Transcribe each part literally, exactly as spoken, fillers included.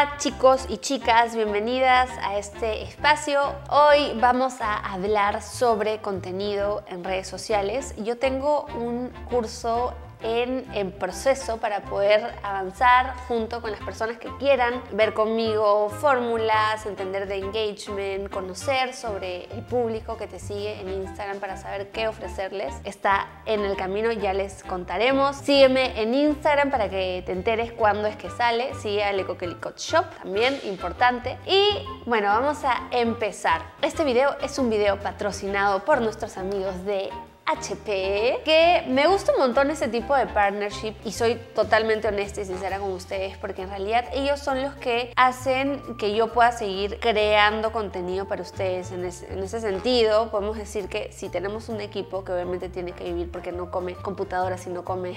Hola chicos y chicas, bienvenidas a este espacio. Hoy vamos a hablar sobre contenido en redes sociales. Yo tengo un curso En, en proceso para poder avanzar junto con las personas que quieran ver conmigo fórmulas, entender de engagement, conocer sobre el público que te sigue en Instagram para saber qué ofrecerles. Está en el camino, ya les contaremos. Sígueme en Instagram para que te enteres cuándo es que sale. Sigue a Le Coquelicot Shop, también importante. Y bueno, vamos a empezar. Este video es un video patrocinado por nuestros amigos de H P, que me gusta un montón ese tipo de partnership y soy totalmente honesta y sincera con ustedes porque en realidad ellos son los que hacen que yo pueda seguir creando contenido para ustedes. En ese, en ese sentido podemos decir que si tenemos un equipo que obviamente tiene que vivir porque no come computadoras y no come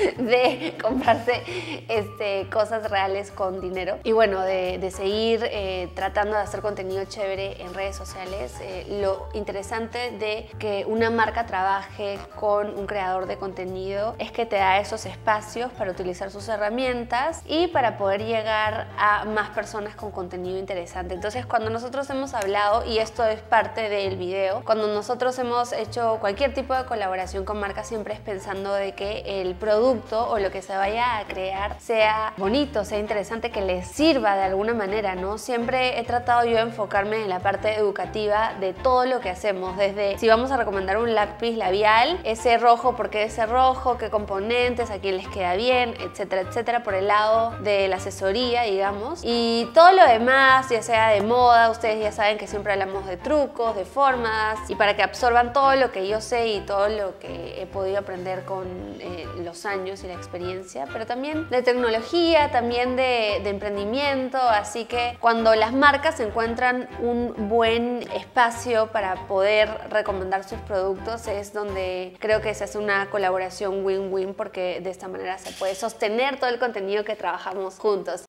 de comprarse este, cosas reales con dinero y bueno, de, de seguir eh, tratando de hacer contenido chévere en redes sociales. Eh, lo interesante de que una marca trabaje con un creador de contenido es que te da esos espacios para utilizar sus herramientas y para poder llegar a más personas con contenido interesante. Entonces, cuando nosotros hemos hablado, y esto es parte del video, cuando nosotros hemos hecho cualquier tipo de colaboración con marcas, siempre es pensando de que el producto o lo que se vaya a crear sea bonito, sea interesante, que les sirva de alguna manera, ¿no? Siempre he tratado yo de enfocarme en la parte educativa de todo lo que hacemos, desde si vamos a recomendar un lápiz labial, ese rojo, ¿por qué ese rojo? ¿Qué componentes? ¿A quién les queda bien? Etcétera, etcétera, por el lado de la asesoría, digamos. Y todo lo demás, ya sea de moda, ustedes ya saben que siempre hablamos de trucos, de formas, y para que absorban todo lo que yo sé y todo lo que he podido aprender con eh, los años y la experiencia, pero también de tecnología, también de, de emprendimiento. Así que cuando las marcas encuentran un buen espacio para poder recomendar sus productos, es donde creo que se hace una colaboración win-win, porque de esta manera se puede sostener todo el contenido que trabajamos juntos.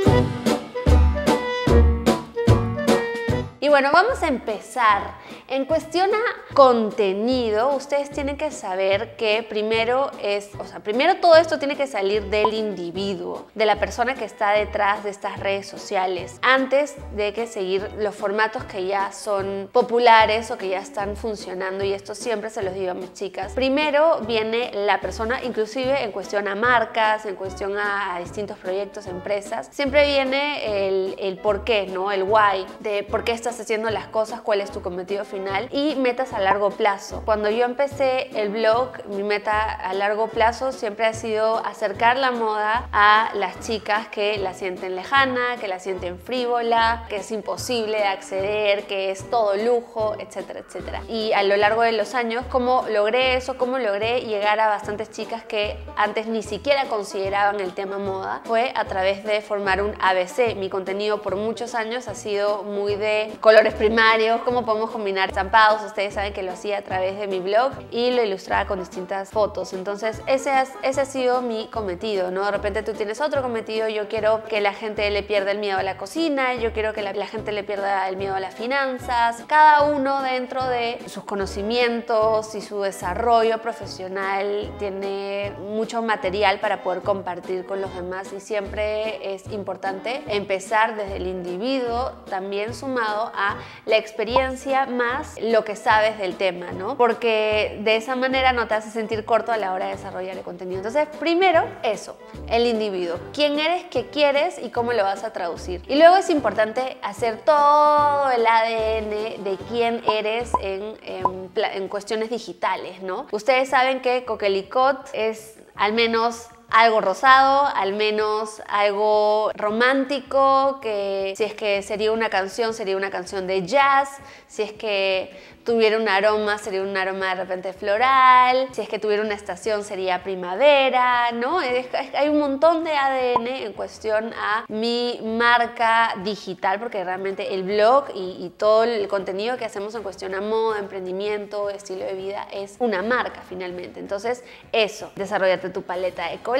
Y bueno, vamos a empezar. En cuestión a contenido, ustedes tienen que saber que primero es, o sea, primero todo esto tiene que salir del individuo, de la persona que está detrás de estas redes sociales, antes de que seguir los formatos que ya son populares o que ya están funcionando, y esto siempre se los digo a mis chicas. Primero viene la persona, inclusive en cuestión a marcas, en cuestión a, a distintos proyectos, empresas, siempre viene el, el por qué, ¿no? El why, de por qué estás haciendo las cosas, cuál es tu cometido final y metas a largo plazo. Cuando yo empecé el blog, mi meta a largo plazo siempre ha sido acercar la moda a las chicas que la sienten lejana, que la sienten frívola, que es imposible de acceder, que es todo lujo, etcétera, etcétera. Y a lo largo de los años, ¿cómo logré eso? ¿Cómo logré llegar a bastantes chicas que antes ni siquiera consideraban el tema moda? Fue a través de formar un A B C. Mi contenido por muchos años ha sido muy de colores primarios, cómo podemos combinar estampados. Ustedes saben que lo hacía a través de mi blog y lo ilustraba con distintas fotos. Entonces ese, es, ese ha sido mi cometido, ¿no? De repente tú tienes otro cometido. Yo quiero que la gente le pierda el miedo a la cocina, yo quiero que la, la gente le pierda el miedo a las finanzas. Cada uno dentro de sus conocimientos y su desarrollo profesional tiene mucho material para poder compartir con los demás, y siempre es importante empezar desde el individuo, también sumado a la experiencia más lo que sabes del tema, ¿no? Porque de esa manera no te hace sentir corto a la hora de desarrollar el contenido. Entonces, primero eso, el individuo. ¿Quién eres, qué quieres y cómo lo vas a traducir? Y luego es importante hacer todo el A D N de quién eres en, en, en cuestiones digitales, ¿no? Ustedes saben que Coquelicot es al menos algo rosado, al menos algo romántico, que si es que sería una canción, sería una canción de jazz, si es que tuviera un aroma, sería un aroma de repente floral, si es que tuviera una estación, sería primavera, ¿no? Es, es, hay un montón de A D N en cuestión a mi marca digital, porque realmente el blog y, y todo el contenido que hacemos en cuestión a moda, emprendimiento, estilo de vida, es una marca finalmente. Entonces, eso, desarrollarte tu paleta de colores,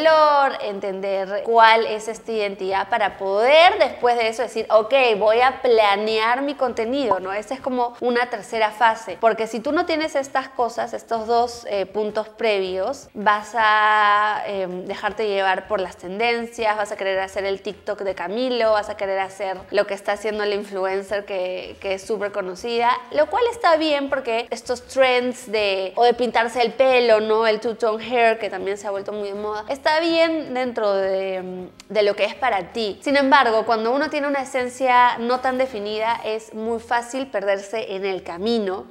color, entender cuál es esta identidad para poder después de eso decir, ok, voy a planear mi contenido, ¿no? Esa es como una tercera fase, porque si tú no tienes estas cosas, estos dos eh, puntos previos, vas a eh, dejarte llevar por las tendencias, vas a querer hacer el TikTok de Camilo, vas a querer hacer lo que está haciendo la influencer que, que es súper conocida, lo cual está bien porque estos trends de, o de pintarse el pelo, ¿no? El two-tone hair, que también se ha vuelto muy de moda, está bien dentro de, de lo que es para ti. Sin embargo, cuando uno tiene una esencia no tan definida, es muy fácil perderse en el camino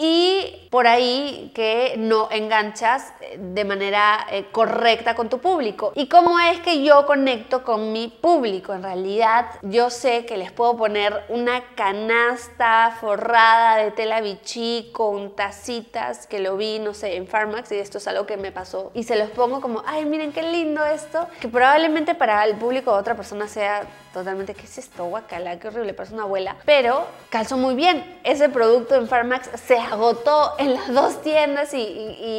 y por ahí que no enganchas de manera eh, correcta con tu público. ¿Y cómo es que yo conecto con mi público? En realidad yo sé que les puedo poner una canasta forrada de tela Vichy con tacitas que lo vi, no sé, en Farmax, y esto es algo que me pasó, y se los pongo como, ay, miren qué lindo esto, que probablemente para el público de otra persona sea totalmente, ¿qué es esto? Guacala, qué horrible, parece una abuela, pero calzó muy bien. Ese producto en Farmax se agotó en las dos tiendas y,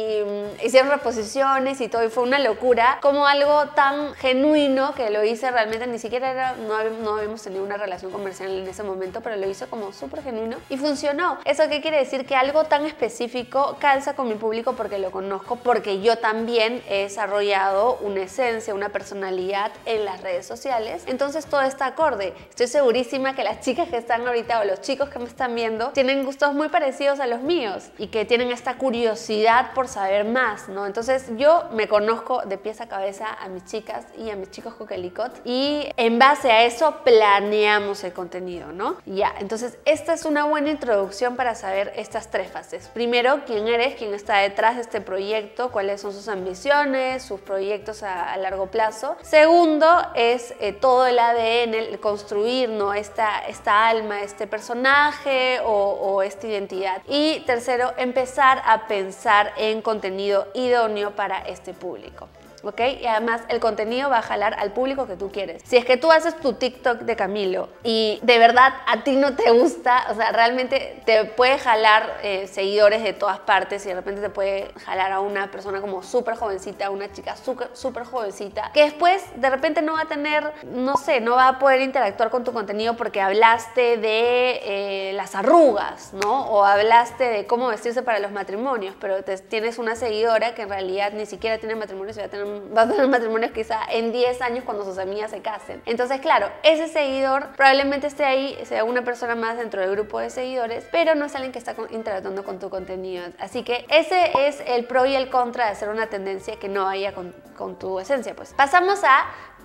y, y hicieron reposiciones y todo, y fue una locura, como algo tan genuino que lo hice realmente, ni siquiera era, no, habíamos, no habíamos tenido una relación comercial en ese momento, pero lo hizo como súper genuino y funcionó. ¿Eso qué quiere decir? Que algo tan específico calza con mi público porque lo conozco, porque yo también he desarrollado una esencia, una personalidad en las redes sociales, entonces todo está acorde. Estoy segurísima que las chicas que están ahorita o los chicos que me están viendo tienen gustos muy parecidos a los míos y que tienen esta curiosidad por saber más, ¿no? Entonces yo me conozco de pies a cabeza a mis chicas y a mis chicos coquelicot y en base a eso planeamos el contenido, ¿no? Ya, entonces esta es una buena introducción para saber estas tres fases. Primero, quién eres, quién está detrás de este proyecto, cuáles son sus ambiciones, sus proyectos a, a largo plazo. Segundo, es eh, todo el A D N, el construir, ¿no? esta, esta alma, este personaje o, o esta identidad. Y tercero, empezar a pensar en contenido idóneo para este público. ¿Ok? Y además el contenido va a jalar al público que tú quieres. Si es que tú haces tu TikTok de Camilo y de verdad a ti no te gusta, o sea, realmente te puede jalar eh, seguidores de todas partes y de repente te puede jalar a una persona como súper jovencita, una chica súper súper jovencita, que después de repente no va a tener, no sé, no va a poder interactuar con tu contenido porque hablaste de eh, las arrugas, ¿no? O hablaste de cómo vestirse para los matrimonios, pero te, tienes una seguidora que en realidad ni siquiera tiene matrimonios y va a tener va a tener matrimonios quizá en diez años cuando sus amigas se casen. Entonces, claro, ese seguidor probablemente esté ahí, sea una persona más dentro del grupo de seguidores, pero no es alguien que está interactuando con tu contenido. Así que ese es el pro y el contra de hacer una tendencia que no vaya con, con tu esencia. Pues pasamos a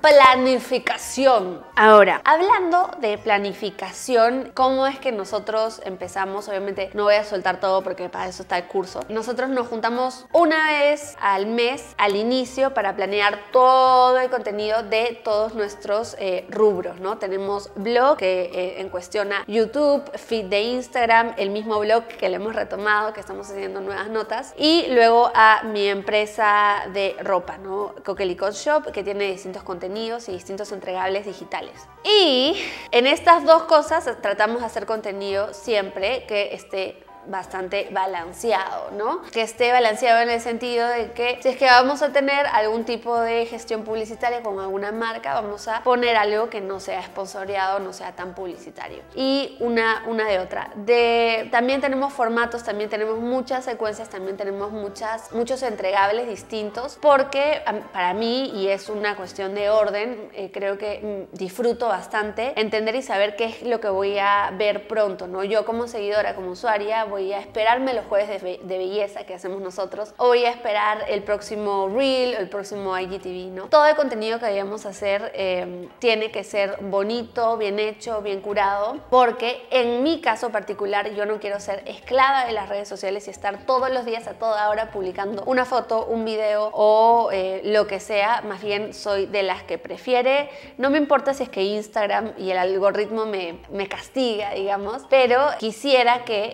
planificación. Ahora, hablando de planificación, ¿cómo es que nosotros empezamos? Obviamente no voy a soltar todo porque para eso está el curso. Nosotros nos juntamos una vez al mes, al inicio, para planear todo el contenido de todos nuestros eh, rubros, ¿no? Tenemos blog que eh, en cuestión a YouTube, feed de Instagram, el mismo blog que le hemos retomado, que estamos haciendo nuevas notas, y luego a mi empresa de ropa, ¿no? Coquelicot Shop, que tiene distintos contenidos y distintos entregables digitales. Y en estas dos cosas tratamos de hacer contenido siempre que esté bastante balanceado, ¿no? Que esté balanceado en el sentido de que si es que vamos a tener algún tipo de gestión publicitaria con alguna marca, vamos a poner algo que no sea sponsoreado, no sea tan publicitario. Y una, una de otra. De, también tenemos formatos, también tenemos muchas secuencias, también tenemos muchas, muchos entregables distintos, porque para mí, y es una cuestión de orden, eh, creo que mm, disfruto bastante entender y saber qué es lo que voy a ver pronto, ¿no? Yo como seguidora, como usuaria, voy a esperarme los jueves de, be de belleza que hacemos nosotros, o voy a esperar el próximo Reel o el próximo I G T V, ¿no? Todo el contenido que vayamos a hacer eh, tiene que ser bonito, bien hecho, bien curado, porque en mi caso particular yo no quiero ser esclava de las redes sociales y estar todos los días a toda hora publicando una foto, un video o eh, lo que sea. Más bien soy de las que prefiere, no me importa si es que Instagram y el algoritmo me, me castiga, digamos, pero quisiera que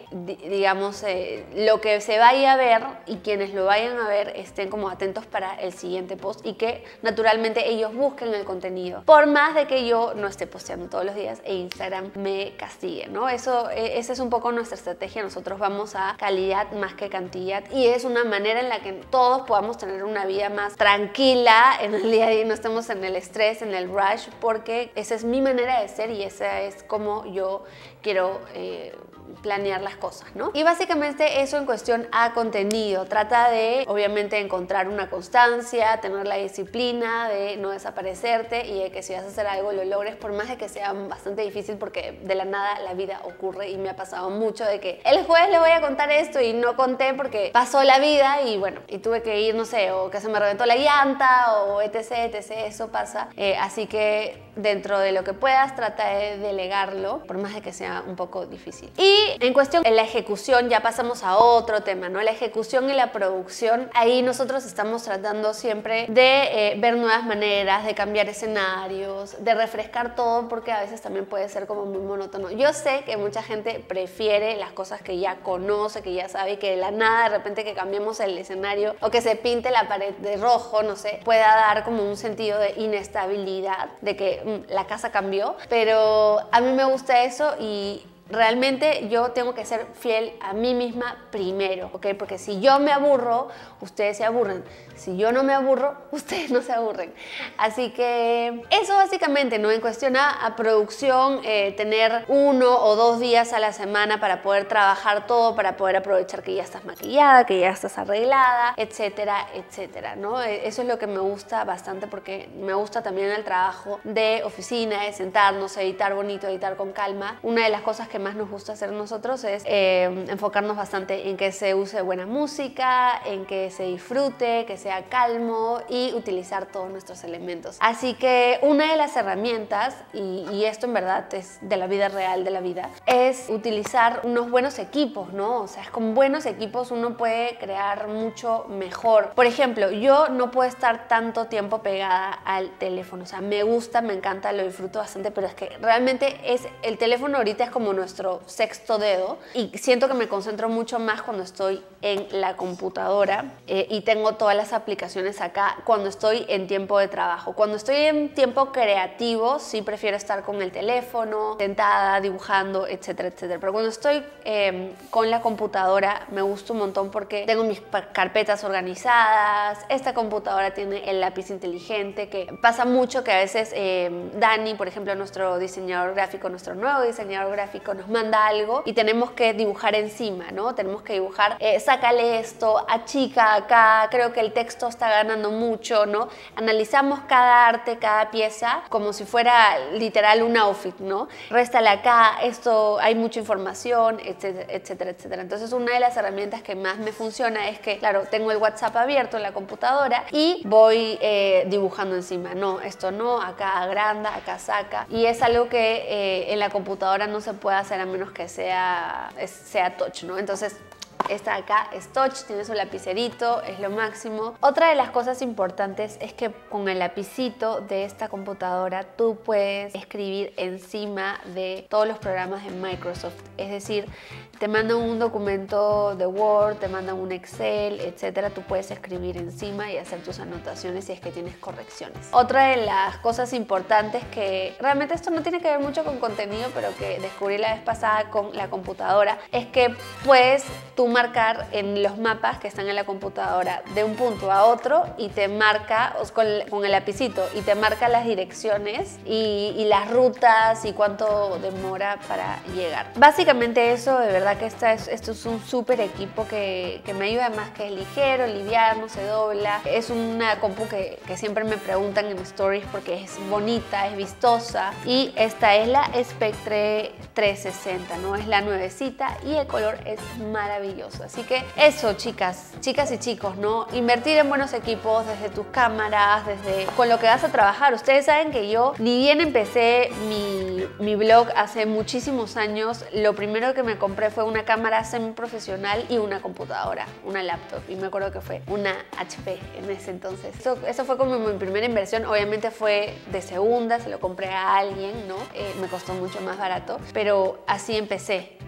digamos, eh, lo que se vaya a ver y quienes lo vayan a ver estén como atentos para el siguiente post y que naturalmente ellos busquen el contenido. Por más de que yo no esté posteando todos los días e Instagram me castigue, ¿no? Eso, eh, esa es un poco nuestra estrategia. Nosotros vamos a calidad más que cantidad y es una manera en la que todos podamos tener una vida más tranquila en el día a día, no estemos en el estrés, en el rush, porque esa es mi manera de ser y esa es como yo quiero eh, planear las cosas, ¿no? Y básicamente eso en cuestión a contenido. Trata de, obviamente, encontrar una constancia, tener la disciplina de no desaparecerte y de que si vas a hacer algo lo logres, por más de que sea bastante difícil, porque de la nada la vida ocurre y me ha pasado mucho de que el jueves le voy a contar esto y no conté porque pasó la vida y bueno, y tuve que ir, no sé, o que se me reventó la llanta o etc, etc, eso pasa. Eh, así que dentro de lo que puedas, trata de delegarlo, por más de que sea un poco difícil. Y en cuestión de la ejecución, ya pasamos a otro tema, ¿no? La ejecución y la producción, ahí nosotros estamos tratando siempre de eh, ver nuevas maneras, de cambiar escenarios, de refrescar todo, porque a veces también puede ser como muy monótono. Yo sé que mucha gente prefiere las cosas que ya conoce, que ya sabe, y que de la nada, de repente que cambiemos el escenario o que se pinte la pared de rojo, no sé, pueda dar como un sentido de inestabilidad, de que mmm, la casa cambió, pero a mí me gusta eso y realmente yo tengo que ser fiel a mí misma primero, ¿ok? Porque si yo me aburro, ustedes se aburren. Si yo no me aburro, ustedes no se aburren. Así que eso básicamente, ¿no? En cuestión a, a producción, eh, tener uno o dos días a la semana para poder trabajar todo, para poder aprovechar que ya estás maquillada, que ya estás arreglada, etcétera, etcétera, ¿no? Eso es lo que me gusta bastante, porque me gusta también el trabajo de oficina, de sentarnos, editar bonito, editar con calma. Una de las cosas que más nos gusta hacer nosotros es eh, enfocarnos bastante en que se use buena música, en que se disfrute, que sea calmo y utilizar todos nuestros elementos. Así que una de las herramientas, y, y esto en verdad es de la vida real, de la vida, es utilizar unos buenos equipos, ¿no? O sea, con buenos equipos uno puede crear mucho mejor. Por ejemplo, yo no puedo estar tanto tiempo pegada al teléfono. O sea, me gusta, me encanta, lo disfruto bastante, pero es que realmente es, el teléfono ahorita es como nuestro sexto dedo y siento que me concentro mucho más cuando estoy en la computadora eh, y tengo todas las aplicaciones acá cuando estoy en tiempo de trabajo. Cuando estoy en tiempo creativo sí prefiero estar con el teléfono, sentada, dibujando, etcétera, etcétera. Pero cuando estoy eh, con la computadora me gusta un montón porque tengo mis carpetas organizadas, esta computadora tiene el lápiz inteligente, que pasa mucho que a veces eh, Dani, por ejemplo, nuestro diseñador gráfico, nuestro nuevo diseñador gráfico, nos manda algo y tenemos que dibujar encima, ¿no? Tenemos que dibujar, eh, sácale esto, achica acá, creo que el texto está ganando mucho, ¿no? Analizamos cada arte, cada pieza como si fuera literal un outfit, ¿no? Réstale acá, esto, hay mucha información, etcétera, etcétera, etcétera. Entonces una de las herramientas que más me funciona es que, claro, tengo el WhatsApp abierto en la computadora y voy eh, dibujando encima, no, esto no, acá agranda, acá saca, y es algo que eh, en la computadora no se puede hacer a menos que sea, sea touch, ¿no? Entonces esta de acá es touch, tiene su lapicerito, es lo máximo. Otra de las cosas importantes es que con el lapicito de esta computadora tú puedes escribir encima de todos los programas de Microsoft. Es decir, te mandan un documento de Word, te mandan un Excel, etcétera. Tú puedes escribir encima y hacer tus anotaciones si es que tienes correcciones. Otra de las cosas importantes, que realmente esto no tiene que ver mucho con contenido, pero que descubrí la vez pasada con la computadora, es que puedes tú marcar en los mapas que están en la computadora de un punto a otro y te marca con el, con el lapicito y te marca las direcciones y, y las rutas y cuánto demora para llegar. Básicamente eso, de verdad que esta es, esto es un súper equipo que, que me ayuda, además que es ligero, liviano, se dobla. Es una compu que, que siempre me preguntan en stories porque es bonita, es vistosa, y esta es la Spectre trescientos sesenta, ¿no? Es la nuevecita y el color es maravilloso. Así que eso, chicas, chicas y chicos, ¿no? Invertir en buenos equipos, desde tus cámaras, desde con lo que vas a trabajar. Ustedes saben que yo, ni bien empecé mi, mi blog hace muchísimos años, lo primero que me compré fue una cámara semiprofesional y una computadora, una laptop, y me acuerdo que fue una H P en ese entonces. Eso, eso fue como mi primera inversión. Obviamente fue de segunda, se lo compré a alguien, ¿no? Eh, me costó mucho más barato, pero así empecé.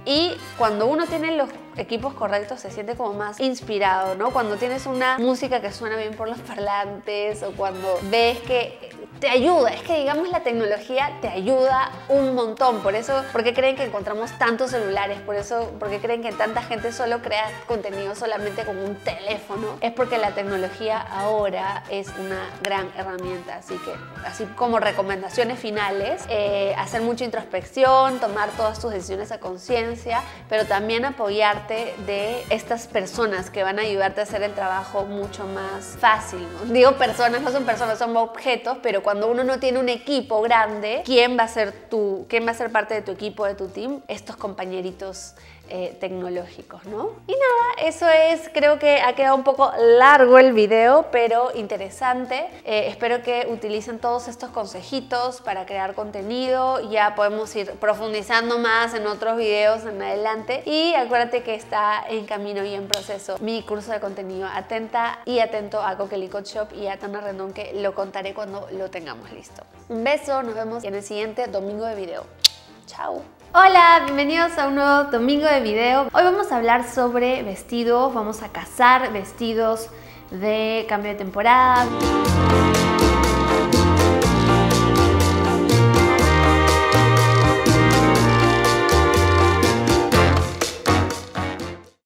Y cuando uno tiene los equipos correctos se siente como más inspirado, ¿no? Cuando tienes una música que suena bien por los parlantes o cuando ves que te ayuda, es que digamos la tecnología te ayuda un montón. Por eso, ¿por qué creen que encontramos tantos celulares? Por eso, ¿por qué creen que tanta gente solo crea contenido solamente con un teléfono? Es porque la tecnología ahora es una gran herramienta. Así que, así como recomendaciones finales, eh, hacer mucha introspección, tomar todas tus decisiones a conciencia, pero también apoyarte de estas personas que van a ayudarte a hacer el trabajo mucho más fácil, ¿no? Digo personas, no son personas, son objetos, pero cuando uno no tiene un equipo grande, ¿quién va a ser tu, quién va a ser parte de tu equipo, de tu team? Estos compañeritos eh, tecnológicos, ¿no? Y nada, eso es, creo que ha quedado un poco largo el video, pero interesante. Eh, espero que utilicen todos estos consejitos para crear contenido. Ya podemos ir profundizando más en otros videos en adelante. Y acuérdate que está en camino y en proceso mi curso de contenido. Atenta y atento a Coquelicot Shop y a Tana Rendón, que lo contaré cuando lo tengamos listo. Un beso, nos vemos en el siguiente domingo de video. Chao. Hola, bienvenidos a un nuevo domingo de video. Hoy vamos a hablar sobre vestidos, vamos a cazar vestidos de cambio de temporada.